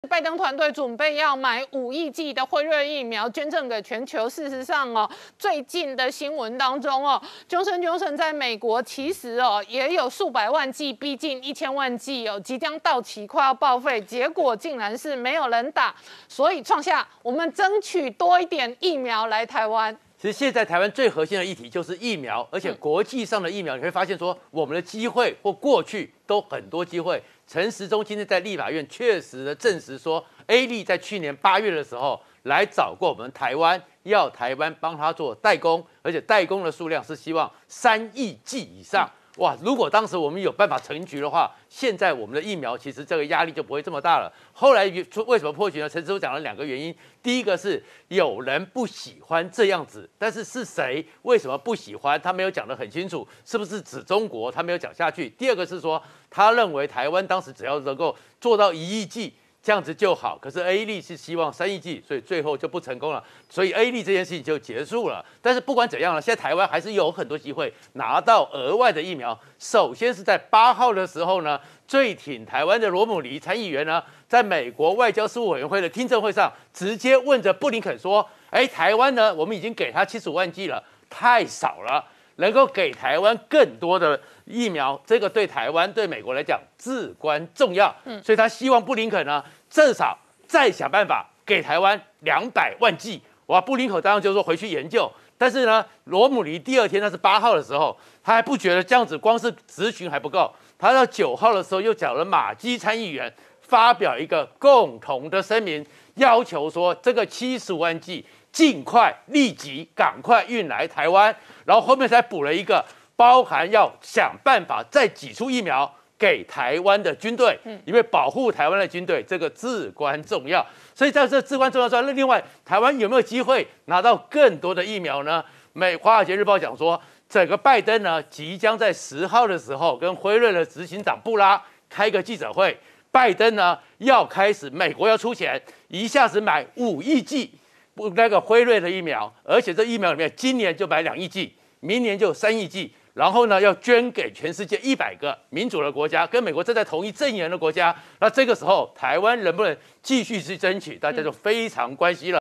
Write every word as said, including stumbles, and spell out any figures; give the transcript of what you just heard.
拜登团队准备要买五亿剂的辉瑞疫苗，捐赠给全球。事实上哦，最近的新闻当中哦，Johnson and Johnson 在美国其实哦也有数百万剂，逼近一千万剂哦，即将到期，快要报废，结果竟然是没有人打，所以创下我们争取多一点疫苗来台湾。 其实现在台湾最核心的议题就是疫苗，而且国际上的疫苗，你会发现说我们的机会或过去都很多机会。陈时中今天在立法院确实的证实说 ，A 利在去年八月的时候来找过我们台湾，要台湾帮他做代工，而且代工的数量是希望三亿剂以上。 哇！如果当时我们有办法成局的话，现在我们的疫苗其实这个压力就不会这么大了。后来为什么破局呢？陈师傅讲了两个原因，第一个是有人不喜欢这样子，但是是谁为什么不喜欢，他没有讲得很清楚，是不是指中国？他没有讲下去。第二个是说，他认为台湾当时只要能够做到一亿剂。 这样子就好，可是 A 利是希望三亿剂，所以最后就不成功了，所以 A 利这件事情就结束了。但是不管怎样呢，现在台湾还是有很多机会拿到额外的疫苗。首先是在八号的时候呢，最挺台湾的罗姆尼参议员呢，在美国外交事务委员会的听证会上，直接问着布林肯说：“哎，台湾呢，我们已经给他七十五万剂了，太少了。” 能够给台湾更多的疫苗，这个对台湾、对美国来讲至关重要。嗯，所以他希望布林肯呢，至少再想办法给台湾两百万剂。哇，布林肯当然就说回去研究。但是呢，罗姆尼第二天，那是八号的时候，他还不觉得这样子光是质询还不够，他到九号的时候又找了马基参议员发表一个共同的声明，要求说这个七十五万剂。 尽快、立即、赶快运来台湾，然后后面才补了一个，包含要想办法再挤出疫苗给台湾的军队，因为保护台湾的军队这个至关重要。所以在这至关重要之外，那另外台湾有没有机会拿到更多的疫苗呢？美《华尔街日报》讲说，整个拜登呢即将在十号的时候跟辉瑞的执行长布拉开个记者会，拜登呢要开始，美国要出钱，一下子买五亿剂。 那个辉瑞的疫苗，而且这疫苗里面今年就买两亿剂，明年就有三亿剂，然后呢要捐给全世界一百个民主的国家，跟美国正在同一阵营的国家。那这个时候台湾能不能继续去争取，大家就非常关心了。